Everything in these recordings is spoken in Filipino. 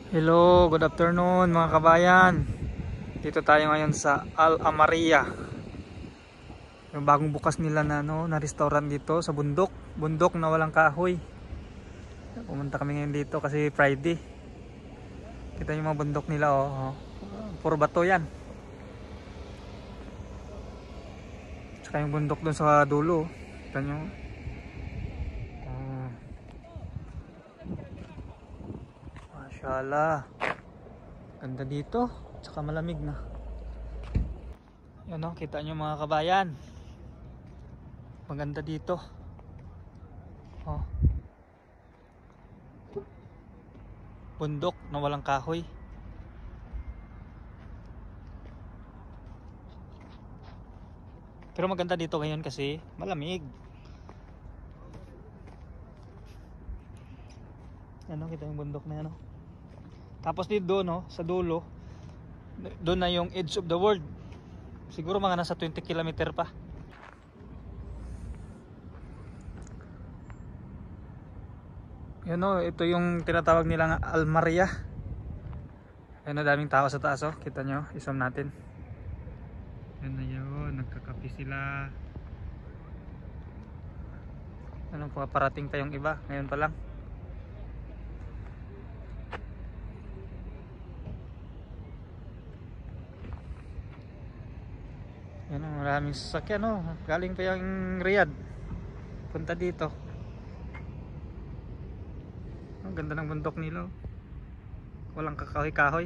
Hello, good afternoon mga kabayan. Dito tayo ngayon sa Al Amaria. Yung bagong bukas nila na restaurant dito sa bundok na walang kahoy. Pumunta kami ngayon dito kasi Friday. Kita yung mga bundok nila puro bato yan. Tsaka yung bundok dun sa dulo. Kita nyo. Mashallah. Ganda dito. Tsaka malamig na. Yan kita nyo mga kabayan. Maganda dito. Bundok na walang kahoy. Pero maganda dito ngayon kasi malamig. Yan kita yung bundok na yan. Tapos dito sa dulo, doon na yung edge of the world. Siguro mga nasa 20 km pa. Yan ito yung tinatawag nilang Al Amaria. Ayun daming tao sa taas kita nyo, isam natin. Yan na yun, nagkakapi sila. Parating pa yung iba, ngayon pa lang. Yan maraming sasakyan galing pa yung Riyadh punta dito. Ang ganda ng bundok nila. Walang kakahoy-kahoy.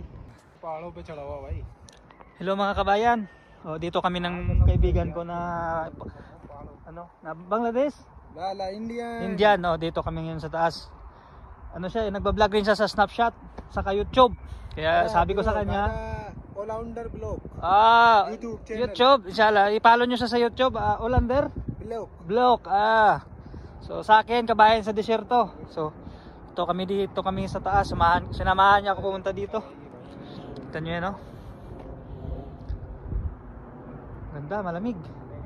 Hello mga kabayan. Dito kami ng kaibigan ko na Bangladesh? Indian. Dito kami ngayon sa taas. Siya, nagba-vlog rin siya sa Snapchat, saka YouTube. Kaya sabi ko sa kanya, Olander Vlog. YouTube channel. YouTube, inshallah. I-follow nyo siya sa YouTube. Olander Vlog. So sa akin, kabayan sa desierto. So dito kami sa taas. Sinamahan niya ako pumunta dito. Kita nyo yan Ganda, malamig.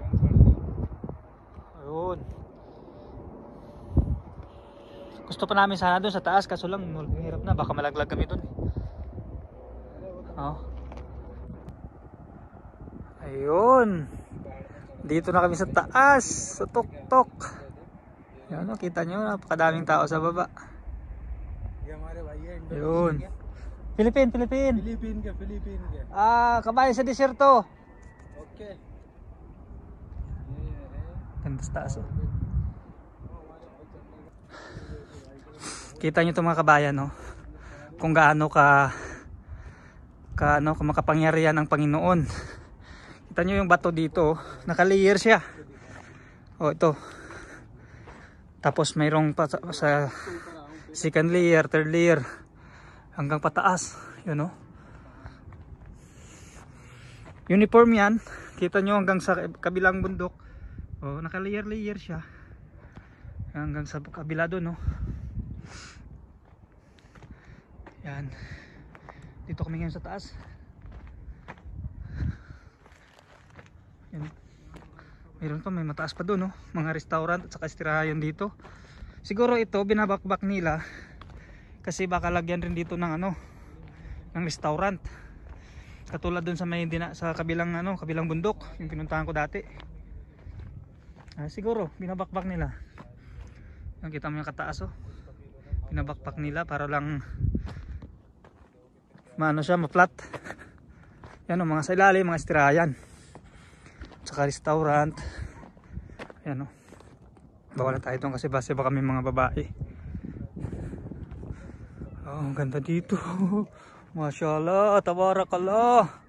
Ayun. Gusto pa namin sana doon sa taas, kaso lang hirap na. Baka malaglag kami doon. Ayun. Dito na kami sa taas, sa tuktok. Yan kita nyo, napakadaming tao sa baba. Ayun. Philippine. Kabayan sa desierto. Okay. Ganda sa taas Kita nyo itong mga kabayan kung gaano ka makapangyarihan ang Panginoon. Kita nyo yung bato dito, naka-layer siya. Ito. Tapos mayroong sa second layer, third layer, hanggang pataas. Yun uniform yan. Kita nyo hanggang sa kabilang bundok. Naka-layer siya. Hanggang sa kabila doon Yan. Dito kami ngayon sa taas. Yan. Meron pa, may mataas pa doon mga restaurant at saka istirahan dito. Siguro ito binabakbak nila kasi baka lagyan rin dito ng ng restaurant. Katulad doon sa kabilang kabilang bundok yung pinuntahan ko dati. Siguro binabakbak nila. Yung kita mo yung kataas binabakbak nila para lang ma-flat. Yan mga sa ilalim, mga istirahan. Tsaka restaurant. Ayan bawal na tayo doon kasi base ba kami mga babae. Ang ganda dito. Mashallah, tabarakallah.